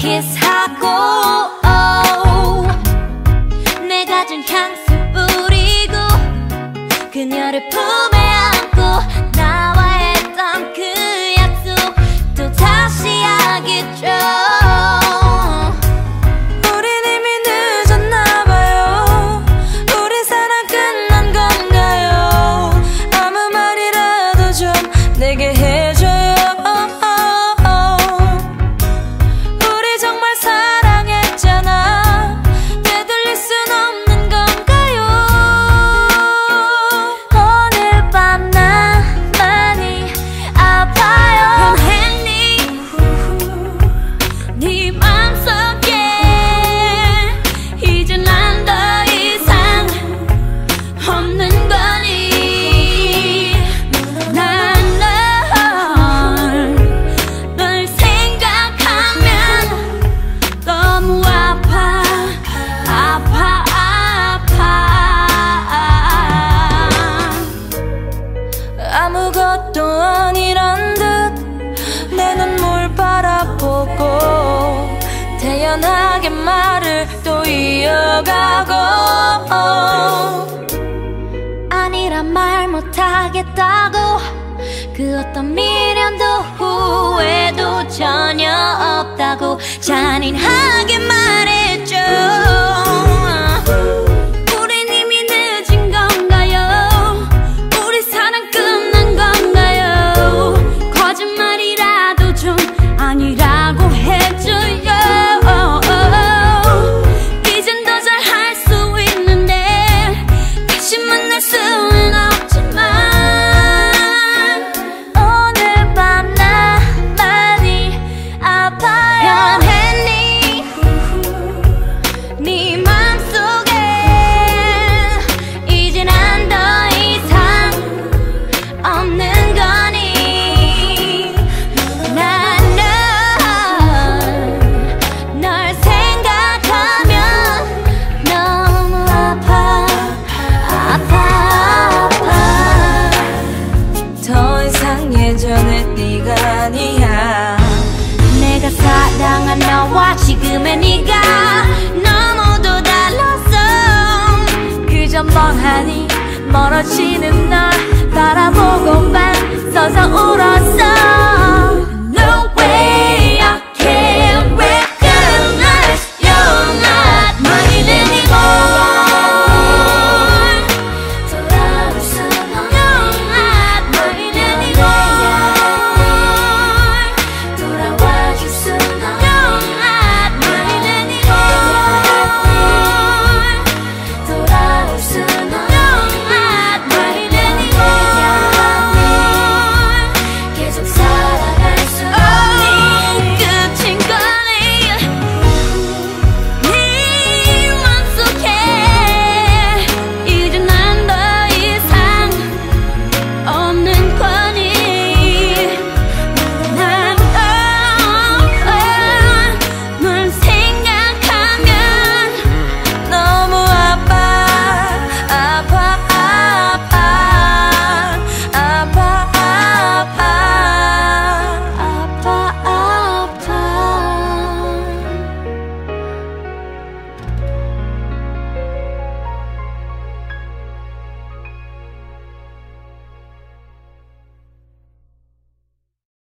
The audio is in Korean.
키스하고 내가 준 향수 뿌리고 그녀를 품에 안고 나와 했던 그 약속 또 다시 하겠죠. 우린 이미 늦었나봐요. 우리 사랑 끝난 건가요? 아무 말이라도 좀 내게 해줘요. 우리 정말 사랑했잖아. 되돌릴 순 없는 건가요? 오늘 밤 나 많이 아파요. 변했니 네 맘속에 이제 난 더 이상 없는 거니. 난 널 생각하면 너무 아파 아파 아파. 아무것도 아니란 듯 내 눈물 바라보고 태연하게 말을 또 이어가고 아니란 말 못하겠다고 그 어떤 미련도 후회도 전혀 없다고 잔인하게 말했죠. 우린 이미 늦은 건가요? 우리 사랑 끝난 건가요? 거짓말이라도 좀 아니라고 해줘요. 이젠 더 잘할 수 있는데 다시 만날 수는 없지만 오늘 밤 나 많이 아파요. 변했니 네 맘속에 이제 난 더 이상 없는 거니. 난 널 생각하면 너무 아파 아파 아파. 더 이상 예전의 네가 아니야. 내가 사랑한 너와 지금의 네가 너무도 달랐어. 그저 멍하니 멀어지는 널 바라보고만 서서 울었어.